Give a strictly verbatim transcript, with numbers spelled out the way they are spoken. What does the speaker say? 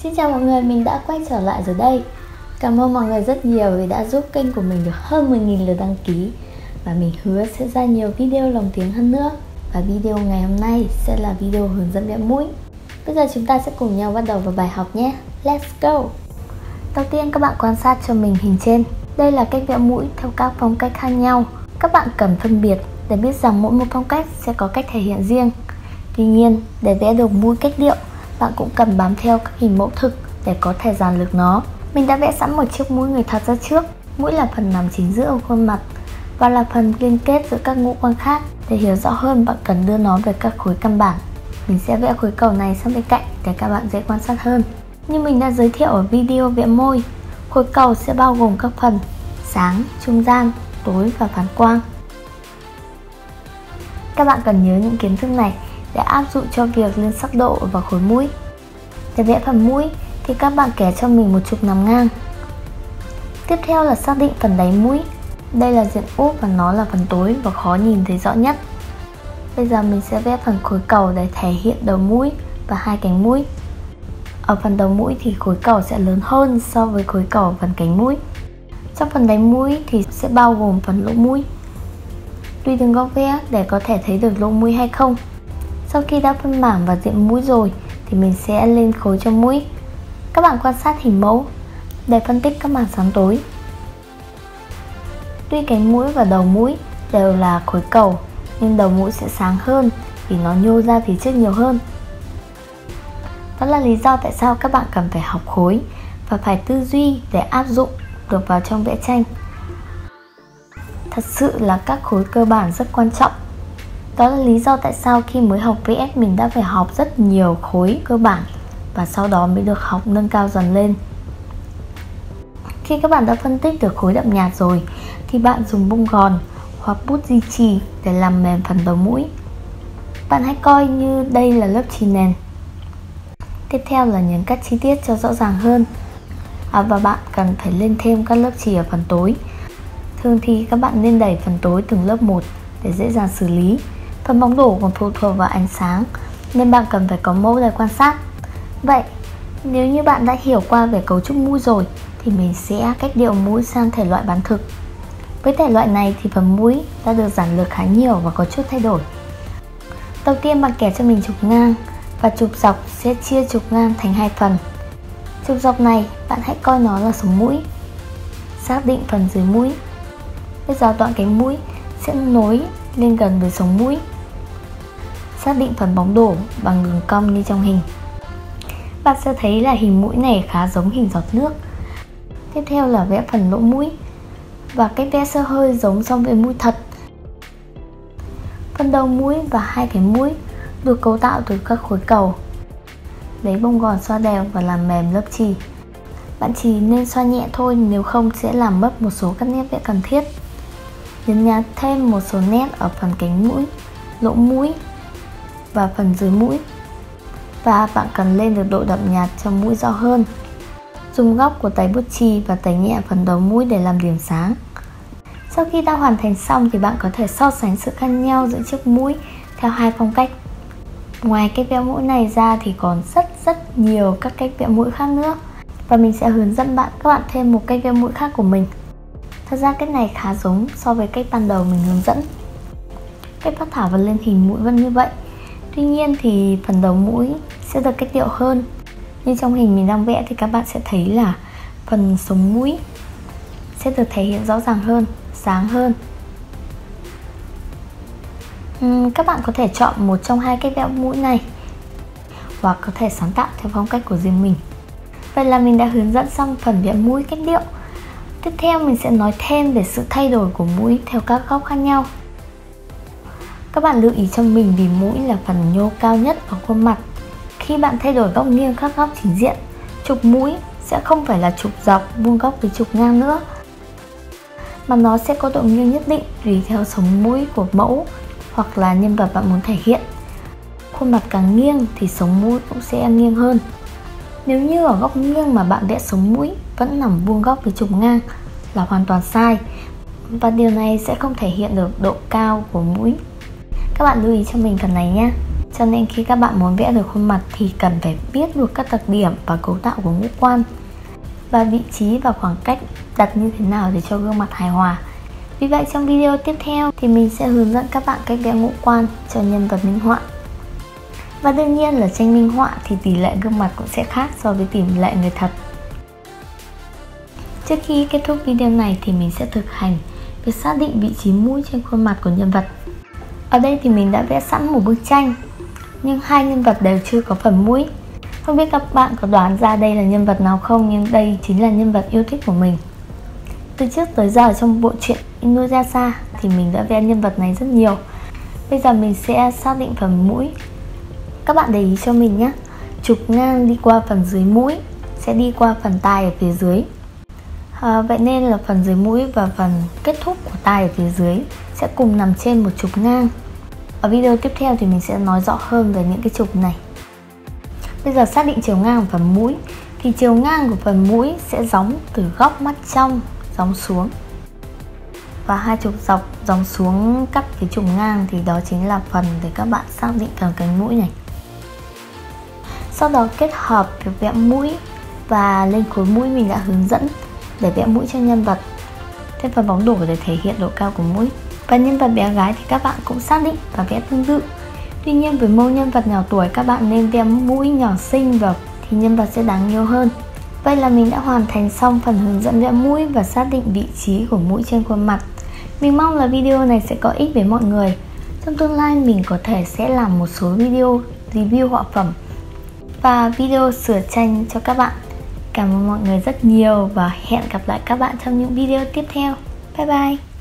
Xin chào mọi người, mình đã quay trở lại rồi đây. Cảm ơn mọi người rất nhiều vì đã giúp kênh của mình được hơn mười nghìn lượt đăng ký. Và mình hứa sẽ ra nhiều video lồng tiếng hơn nữa. Và video ngày hôm nay sẽ là video hướng dẫn vẽ mũi. Bây giờ chúng ta sẽ cùng nhau bắt đầu vào bài học nhé. Let's go! Đầu tiên các bạn quan sát cho mình hình trên. Đây là cách vẽ mũi theo các phong cách khác nhau. Các bạn cần phân biệt để biết rằng mỗi một phong cách sẽ có cách thể hiện riêng. Tuy nhiên, để vẽ được mũi cách điệu, bạn cũng cần bám theo các hình mẫu thực để có thể giản lược nó. Mình đã vẽ sẵn một chiếc mũi người thật ra trước. Mũi là phần nằm chính giữa của khuôn mặt và là phần liên kết giữa các ngũ quan khác. Để hiểu rõ hơn, bạn cần đưa nó về các khối căn bản. Mình sẽ vẽ khối cầu này sang bên cạnh để các bạn dễ quan sát hơn. Như mình đã giới thiệu ở video vẽ môi, khối cầu sẽ bao gồm các phần sáng, trung gian, tối và phản quang. Các bạn cần nhớ những kiến thức này để áp dụng cho việc lên sắc độ và khối mũi. Để vẽ phần mũi thì các bạn kẻ cho mình một trục nằm ngang. Tiếp theo là xác định phần đáy mũi. Đây là diện úp và nó là phần tối và khó nhìn thấy rõ nhất. Bây giờ mình sẽ vẽ phần khối cầu để thể hiện đầu mũi và hai cánh mũi. Ở phần đầu mũi thì khối cầu sẽ lớn hơn so với khối cầu phần cánh mũi. Trong phần đáy mũi thì sẽ bao gồm phần lỗ mũi. Tùy từng góc vẽ để có thể thấy được lỗ mũi hay không. Sau khi đã phân mảng và diện mũi rồi thì mình sẽ lên khối cho mũi. Các bạn quan sát hình mẫu để phân tích các mảng sáng tối. Tuy cánh mũi và đầu mũi đều là khối cầu, nhưng đầu mũi sẽ sáng hơn vì nó nhô ra phía trước nhiều hơn. Đó là lý do tại sao các bạn cần phải học khối và phải tư duy để áp dụng được vào trong vẽ tranh. Thật sự là các khối cơ bản rất quan trọng. Đó là lý do tại sao khi mới học vẽ mình đã phải học rất nhiều khối cơ bản và sau đó mới được học nâng cao dần lên. Khi các bạn đã phân tích được khối đậm nhạt rồi thì bạn dùng bông gòn hoặc bút di chì để làm mềm phần đầu mũi. Bạn hãy coi như đây là lớp chì nền. Tiếp theo là nhấn các chi tiết cho rõ ràng hơn. À, và bạn cần phải lên thêm các lớp chì ở phần tối. Thường thì các bạn nên đẩy phần tối từng lớp một để dễ dàng xử lý. Phần bóng đổ còn phụ thuộc vào ánh sáng nên bạn cần phải có mẫu để quan sát. Vậy nếu như bạn đã hiểu qua về cấu trúc mũi rồi thì mình sẽ cách điệu mũi sang thể loại bán thực. Với thể loại này thì phần mũi đã được giản lược khá nhiều và có chút thay đổi. Đầu tiên bạn kẻ cho mình trục ngang và trục dọc sẽ chia trục ngang thành hai phần. Trục dọc này bạn hãy coi nó là sống mũi. Xác định phần dưới mũi. Bây giờ đoạn cánh mũi sẽ nối lên gần với sống mũi. Xác định phần bóng đổ bằng đường cong như trong hình. Bạn sẽ thấy là hình mũi này khá giống hình giọt nước. Tiếp theo là vẽ phần lỗ mũi. Và cách vẽ sẽ hơi giống so với mũi thật. Phần đầu mũi và hai cánh mũi được cấu tạo từ các khối cầu. Lấy bông gòn xoa đều và làm mềm lớp chì. Bạn chỉ nên xoa nhẹ thôi, nếu không sẽ làm mất một số các nét vẽ cần thiết. Nhấn nhá thêm một số nét ở phần cánh mũi, lỗ mũi và phần dưới mũi. Và bạn cần lên được độ đậm nhạt cho mũi rõ hơn. Dùng góc của tay bút chì và tẩy nhẹ phần đầu mũi để làm điểm sáng. Sau khi đã hoàn thành xong thì bạn có thể so sánh sự khác nhau giữa chiếc mũi theo hai phong cách. Ngoài cách vẽ mũi này ra thì còn rất rất nhiều các cách vẽ mũi khác nữa. Và mình sẽ hướng dẫn bạn các bạn thêm một cách vẽ mũi khác của mình. Thật ra cách này khá giống so với cách ban đầu mình hướng dẫn. Cách phát thảo và lên hình mũi vẫn như vậy. Tuy nhiên thì phần đầu mũi sẽ được cách điệu hơn. Như trong hình mình đang vẽ thì các bạn sẽ thấy là phần sống mũi sẽ được thể hiện rõ ràng hơn, sáng hơn. uhm, Các bạn có thể chọn một trong hai cách vẽ mũi này hoặc có thể sáng tạo theo phong cách của riêng mình. Vậy là mình đã hướng dẫn xong phần vẽ mũi cách điệu. Tiếp theo mình sẽ nói thêm về sự thay đổi của mũi theo các góc khác nhau. Các bạn lưu ý cho mình vì mũi là phần nhô cao nhất ở khuôn mặt. Khi bạn thay đổi góc nghiêng các góc chính diện, trục mũi sẽ không phải là trục dọc vuông góc với trục ngang nữa, mà nó sẽ có độ nghiêng nhất định tùy theo sống mũi của mẫu hoặc là nhân vật bạn muốn thể hiện. Khuôn mặt càng nghiêng thì sống mũi cũng sẽ nghiêng hơn. Nếu như ở góc nghiêng mà bạn vẽ sống mũi vẫn nằm vuông góc với trục ngang là hoàn toàn sai, và điều này sẽ không thể hiện được độ cao của mũi. Các bạn lưu ý cho mình phần này nhé. Cho nên khi các bạn muốn vẽ được khuôn mặt thì cần phải biết được các đặc điểm và cấu tạo của ngũ quan, và vị trí và khoảng cách đặt như thế nào để cho gương mặt hài hòa. Vì vậy trong video tiếp theo thì mình sẽ hướng dẫn các bạn cách vẽ ngũ quan cho nhân vật minh họa. Và đương nhiên là tranh minh họa thì tỷ lệ gương mặt cũng sẽ khác so với tỷ lệ người thật. Trước khi kết thúc video này thì mình sẽ thực hành việc xác định vị trí mũi trên khuôn mặt của nhân vật. Ở đây thì mình đã vẽ sẵn một bức tranh, nhưng hai nhân vật đều chưa có phần mũi. Không biết các bạn có đoán ra đây là nhân vật nào không, nhưng đây chính là nhân vật yêu thích của mình. Từ trước tới giờ trong bộ truyện Inuyasha thì mình đã vẽ nhân vật này rất nhiều. Bây giờ mình sẽ xác định phần mũi. Các bạn để ý cho mình nhé. Trục ngang đi qua phần dưới mũi sẽ đi qua phần tai ở phía dưới. À, vậy nên là phần dưới mũi và phần kết thúc của tai ở phía dưới sẽ cùng nằm trên một trục ngang. Ở video tiếp theo thì mình sẽ nói rõ hơn về những cái trục này. Bây giờ xác định chiều ngang của phần mũi. Thì chiều ngang của phần mũi sẽ gióng từ góc mắt trong gióng xuống, và hai trục dọc gióng xuống cắt cái trục ngang thì đó chính là phần để các bạn xác định phần cánh mũi này. Sau đó kết hợp việc vẽ mũi và lên khối mũi mình đã hướng dẫn để vẽ mũi cho nhân vật, thêm phần bóng đổ để thể hiện độ cao của mũi. Và nhân vật bé gái thì các bạn cũng xác định và vẽ tương tự. Tuy nhiên với mẫu nhân vật nhỏ tuổi các bạn nên vẽ mũi nhỏ xinh vào thì nhân vật sẽ đáng yêu hơn. Vậy là mình đã hoàn thành xong phần hướng dẫn vẽ mũi và xác định vị trí của mũi trên khuôn mặt. Mình mong là video này sẽ có ích với mọi người. Trong tương lai mình có thể sẽ làm một số video review họa phẩm và video sửa tranh cho các bạn. Cảm ơn mọi người rất nhiều và hẹn gặp lại các bạn trong những video tiếp theo. Bye bye!